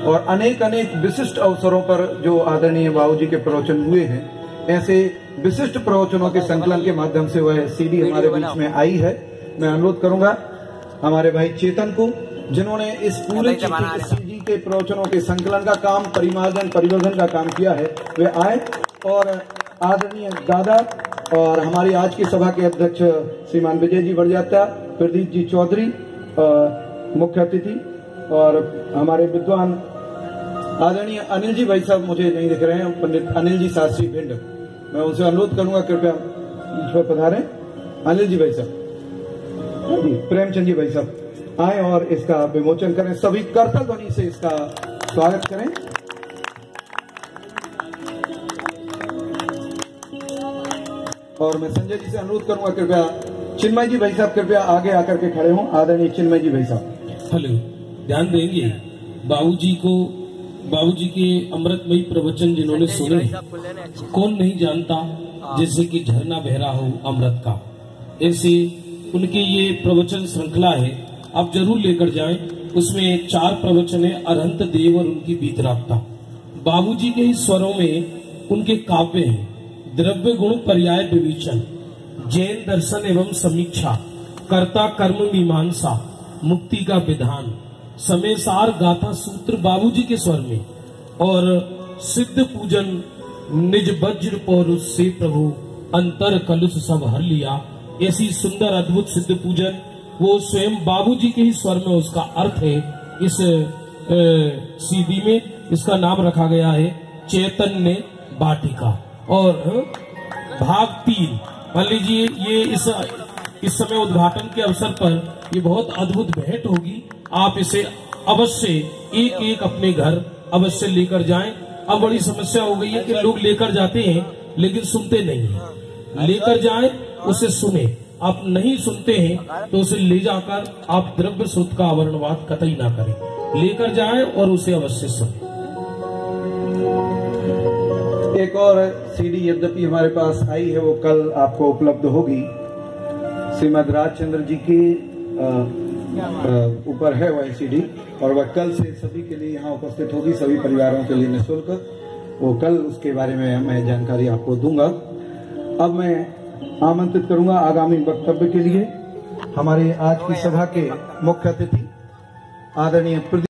और अनेक अनेक विशिष्ट अवसरों पर जो आदरणीय बाबूजी के प्रवचन हुए हैं, ऐसे विशिष्ट प्रवचनों के संकलन के माध्यम से वह सीडी हमारे बीच में आई है। मैं अनुरोध करूंगा हमारे भाई चेतन को, जिन्होंने इस पूरे सीडी के प्रवचनों के संकलन का काम, परिमार्जन परिवर्धन का काम किया है, वे आए और आदरणीय दादा और हमारी आज की सभा के अध्यक्ष श्रीमान विजय जी बड़जात्या, प्रदीप जी चौधरी मुख्य अतिथि, और हमारे विद्वान आदरणीय अनिल जी भाई साहब मुझे नहीं दिख रहे हैं, पंडित अनिल जी शास्त्री भिंड, मैं उनसे अनुरोध करूंगा कृपया इस पर पधारें। अनिल जी भाई साहब, प्रेमचंद जी भाई साहब आए और इसका विमोचन करें। सभी करतल ध्वनि से इसका स्वागत करें। और मैं संजय जी से अनुरोध करूंगा कृपया चिन्मय जी भाई साहब कृपया आगे आकर के खड़े हों। आदरणीय चिन्मय जी भाई साहब। हेलो, ध्यान देंगे बाबूजी के अमृतमयी प्रवचन जिन्होंने सुने, कौन नहीं जानता जैसे कि झरना बह रहा हो अमृत का, ऐसे उनके ये प्रवचन श्रृंखला है, आप जरूर लेकर जाएं। उसमें 4 प्रवचन है, अरहंत देव और उनकी बीतरागता। बाबूजी के इस स्वरों में उनके काव्य हैं, द्रव्य गुण पर्याय विवेचन, जैन दर्शन एवं समीक्षा, कर्ता कर्म मीमांसा, मुक्ति का विधान, समय सार गाथा सूत्र बाबूजी के स्वर में, और सिद्ध पूजन निज वज्र पौरुष से प्रभु अंतर कलुष सब हर लिया। ऐसी सुंदर अद्भुत सिद्ध पूजन वो स्वयं बाबूजी के ही स्वर में उसका अर्थ है। इस सीडी में इसका नाम रखा गया है चैतन्य वाटिका। और भाग 3 मान लीजिए, ये इस समय उद्घाटन के अवसर पर ये बहुत अद्भुत भेंट होगी। आप इसे अवश्य एक एक अपने घर अवश्य लेकर जाएं। अब बड़ी समस्या हो गई है कि लोग लेकर जाते हैं लेकिन सुनते नहीं हैं। लेकर जाएं, उसे सुने। आप नहीं सुनते हैं तो उसे ले जाकर आप द्रव्य स्रोत का आवरणवाद कतई ना करें। लेकर जाएं और उसे अवश्य सुने। एक और सीडी यद्यपि हमारे पास आई है, वो कल आपको उपलब्ध होगी। श्रीमद राजचंद्र जी के ऊपर है वह सीडी, और वह कल से सभी के लिए यहाँ उपस्थित होगी, सभी परिवारों के लिए निःशुल्क। वो कल उसके बारे में मैं जानकारी आपको दूंगा। अब मैं आमंत्रित करूंगा आगामी वक्तव्य के लिए हमारे आज की सभा के मुख्य अतिथि आदरणीय